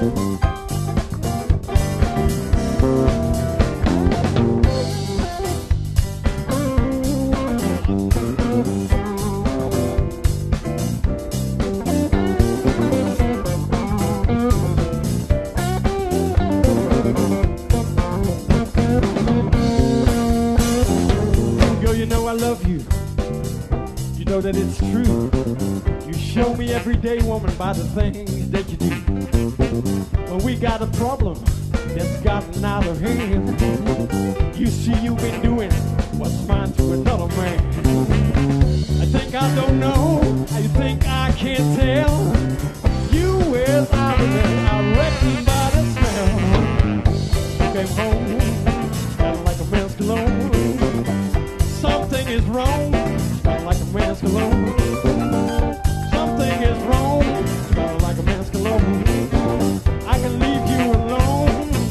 I love you. You know that it's true. You show me every day, woman, by the things that you do. When we got a problem that's gotten out of hand, you see you've been doing what's mine to another man. I think I don't know. I think I can't tell. You is out of there. I reckon by the smell. You came home, smelling like a man's cologne. Something is wrong, smelling like a man's cologne. Something is wrong, smelling like a man's cologne. I can leave you alone.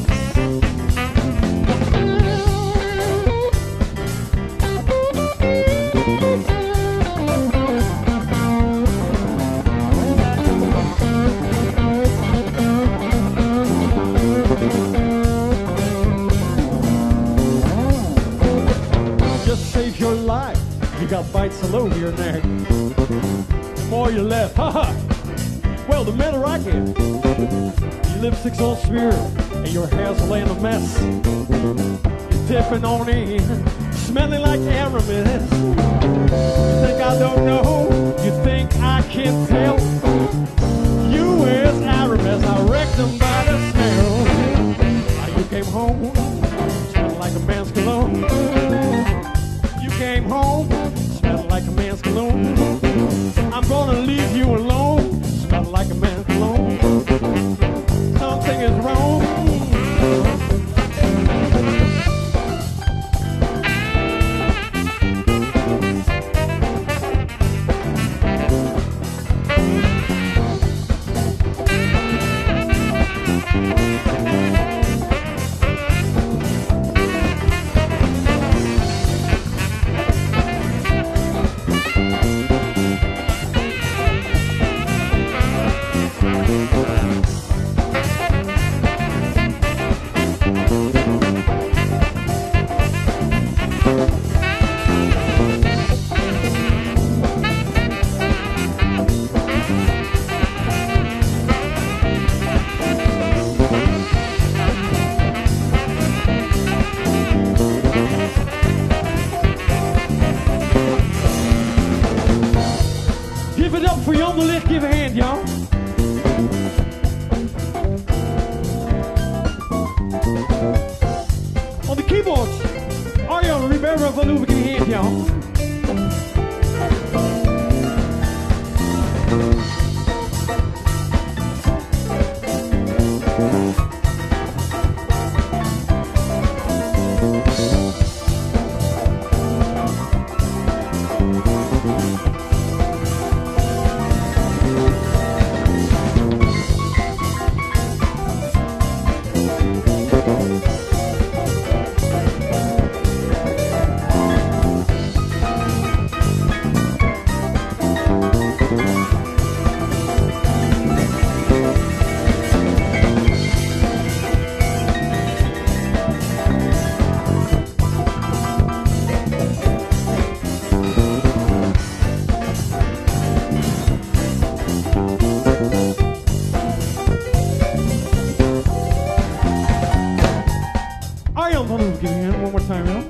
Just save your life. You got bites all over your neck. The more you left, haha. Well, the better I get. Your lipstick's all smeared and your hair's laying a mess. You're dipping on in, smelling like Aramis. You think I don't know? You think I can't tell? You is Aramis. I wrecked them by the smell. Now you came home, smelling like a man's cologne. Came home, smelling like a man's cologne. I'm gonna leave you alone, smelling like a man's cologne. Something is wrong. Give it up for you on the left, give a hand, y'all. On the keyboards, Ariel Rivera Valuva, give a hand, y'all. Ariel Valuva, give a hand one more time, y'all.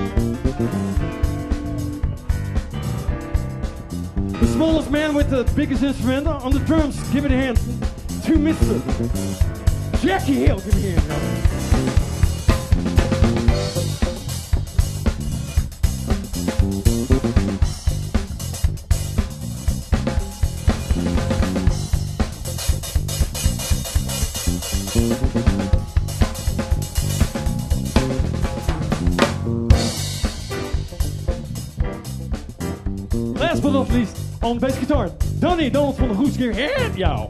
The smallest man with the biggest instrument on the drums, give it a hand to Mr. Jackie Hill, give me a hand, y'all. Last but not least, on bass guitar, Donnie Donald van de Hoes, give a hand, y'all.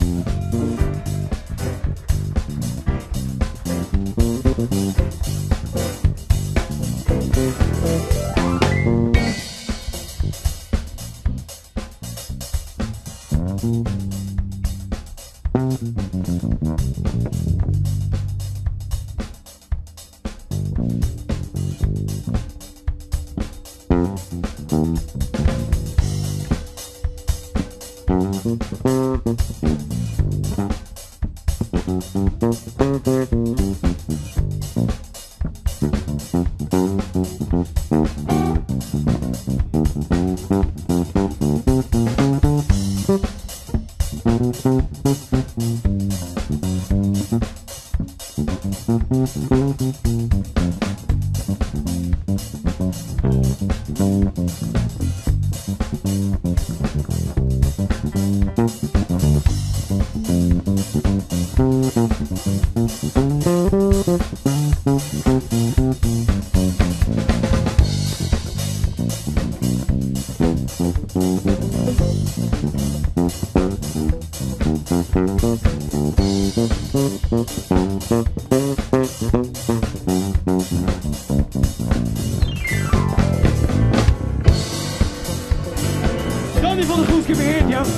Johnny van der Goes, give me a hand, yeah?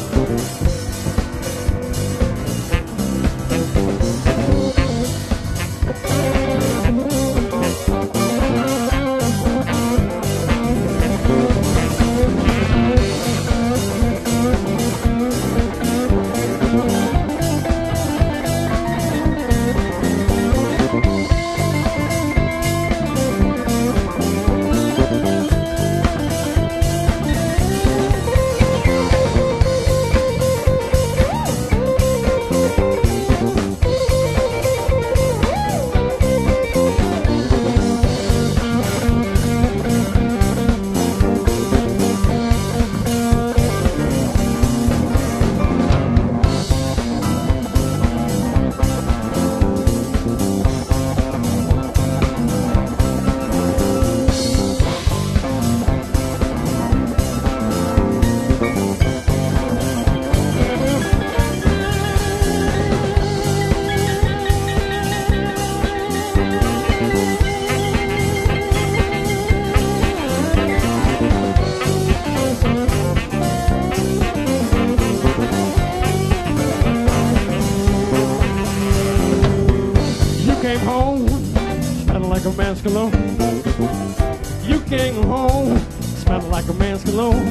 Came home, smelling like a man's cologne. You came home, smelling like a man's cologne.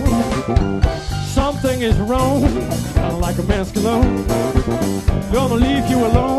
Something is wrong, smelling like a man's cologne. Gonna leave you alone.